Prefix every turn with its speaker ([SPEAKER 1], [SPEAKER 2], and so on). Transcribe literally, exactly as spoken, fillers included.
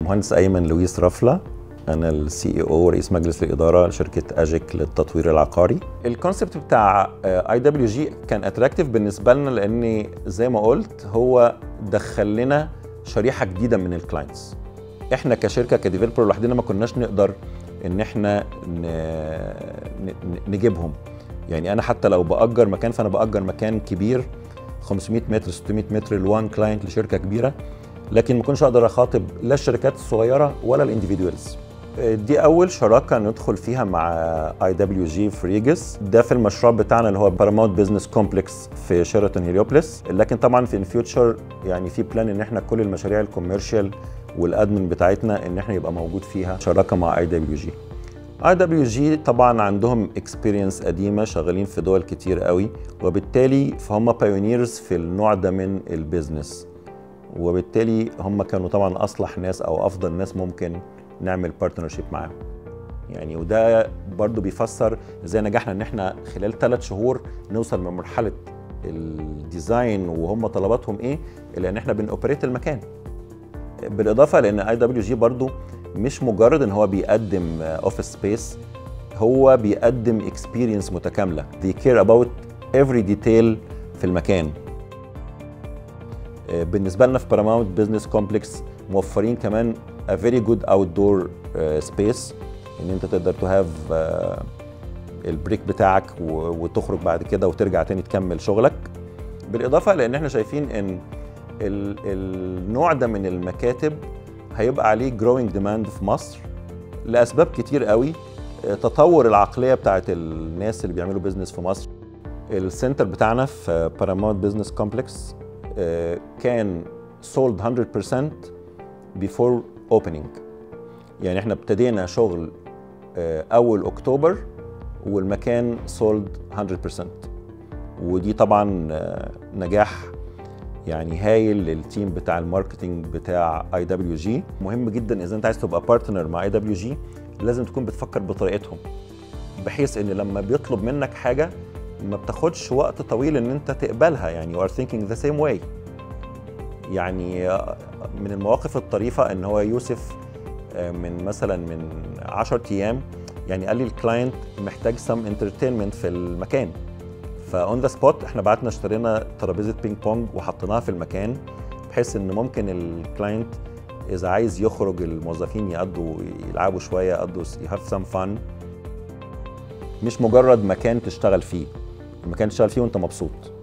[SPEAKER 1] مهندس أيمن لويس رفلة، أنا السي اي او رئيس مجلس الإدارة لشركة أجيك للتطوير العقاري. الكونسبت بتاع اي دبليو جي كان اتراكتيف بالنسبة لنا لأن زي ما قلت هو دخل لنا شريحة جديدة من الكلاينتس. احنا كشركة كديفيلوبر لوحدنا ما كناش نقدر ان احنا نجيبهم. يعني انا حتى لو بأجر مكان فانا بأجر مكان كبير خمسمائة متر ستمائة متر لوان كلاينت لشركة كبيرة، لكن ما كنتش اقدر اخاطب لا الشركات الصغيره ولا الانديفيدوالز. دي اول شراكه ندخل فيها مع اي دبليو جي في ريجس، ده في المشروع بتاعنا اللي هو باراماونت بزنس كومبلكس في شيراتون هيليوبلس. لكن طبعا في الفيوتشر يعني في بلان ان احنا كل المشاريع الكوميرشال والادمن بتاعتنا ان احنا يبقى موجود فيها شراكه مع اي دبليو جي. اي دبليو جي طبعا عندهم اكسبيرينس قديمه، شغالين في دول كتير قوي، وبالتالي فهم بايونيرز في النوع ده من البيزنس، وبالتالي هم كانوا طبعا اصلح ناس او افضل ناس ممكن نعمل بارتنرشيب معاهم. يعني وده برضو بيفسر ازاي نجحنا ان احنا خلال ثلاث شهور نوصل من مرحله الديزاين وهم طلباتهم ايه الى ان احنا بنوبريت المكان. بالاضافه لان اي دبليو جي برضو مش مجرد ان هو بيقدم اوفيس سبيس، هو بيقدم اكسبيرينس متكامله. they care about every detail في المكان. بالنسبه لنا في باراماونت بزنس كومبلكس موفرين كمان a very good outdoor uh, space، ان انت تقدر تو هاف uh, البريك بتاعك وتخرج بعد كده وترجع تاني تكمل شغلك. بالاضافه لان احنا شايفين ان ال النوع ده من المكاتب هيبقى عليه growing demand في مصر لاسباب كتير قوي. تطور العقليه بتاعت الناس اللي بيعملوا بزنس في مصر. السنتر بتاعنا في باراماونت بزنس كومبلكس كان sold one hundred percent before opening. يعني احنا ابتدينا شغل اول اكتوبر والمكان sold one hundred percent، ودي طبعا نجاح يعني هايل للتيم بتاع الماركتينج بتاع اي دبليو جي. مهم جدا اذا انت عايز تبقى بارتنر مع اي دبليو جي لازم تكون بتفكر بطريقتهم، بحيث ان لما بيطلب منك حاجه ما بتاخدش وقت طويل ان انت تقبلها. يعني you are thinking the same way. يعني من المواقف الطريفة ان هو يوسف من مثلا من عشرة ايام يعني قال لي الكلاينت محتاج سم انترتينمنت في المكان، فاون ذا سبوت احنا بعتنا اشترينا ترابيزة بينج بونج وحطيناها في المكان، بحيث ان ممكن الكلاينت اذا عايز يخرج الموظفين يقضوا يلعبوا شوية يقضوا يهاف سم فن، مش مجرد مكان تشتغل فيه، المكان تشتغل فيه وانت مبسوط.